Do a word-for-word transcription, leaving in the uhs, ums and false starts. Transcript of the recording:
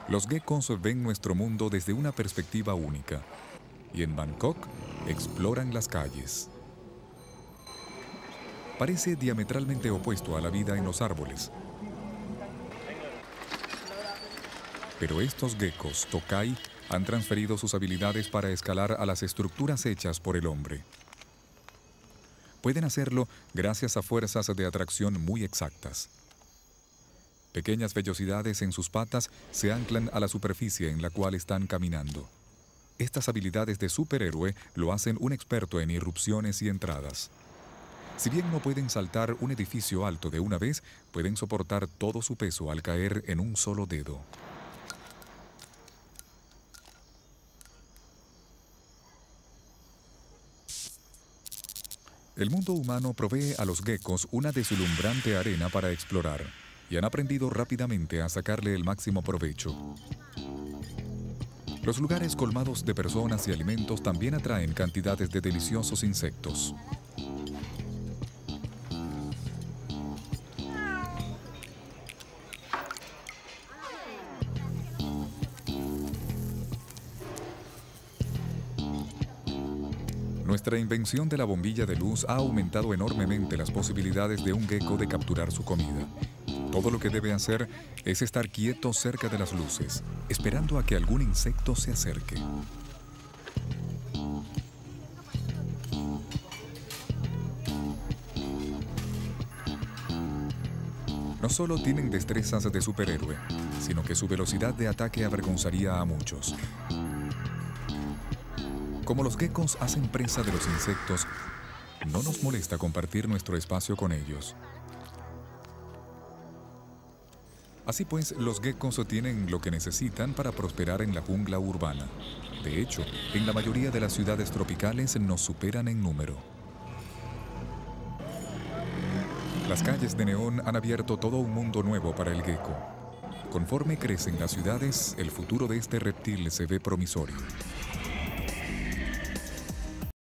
Los geckos ven nuestro mundo desde una perspectiva única y en Bangkok exploran las calles. Parece diametralmente opuesto a la vida en los árboles. Pero estos geckos, Tokai, han transferido sus habilidades para escalar a las estructuras hechas por el hombre. Pueden hacerlo gracias a fuerzas de atracción muy exactas. Pequeñas vellosidades en sus patas se anclan a la superficie en la cual están caminando. Estas habilidades de superhéroe lo hacen un experto en irrupciones y entradas. Si bien no pueden saltar un edificio alto de una vez, pueden soportar todo su peso al caer en un solo dedo. El mundo humano provee a los geckos una deslumbrante arena para explorar, y han aprendido rápidamente a sacarle el máximo provecho. Los lugares colmados de personas y alimentos también atraen cantidades de deliciosos insectos. Nuestra invención de la bombilla de luz ha aumentado enormemente las posibilidades de un gecko de capturar su comida. Todo lo que debe hacer es estar quieto cerca de las luces, esperando a que algún insecto se acerque. No solo tienen destrezas de superhéroe, sino que su velocidad de ataque avergonzaría a muchos. Como los geckos hacen presa de los insectos, no nos molesta compartir nuestro espacio con ellos. Así pues, los geckos tienen lo que necesitan para prosperar en la jungla urbana. De hecho, en la mayoría de las ciudades tropicales nos superan en número. Las calles de neón han abierto todo un mundo nuevo para el gecko. Conforme crecen las ciudades, el futuro de este reptil se ve promisorio.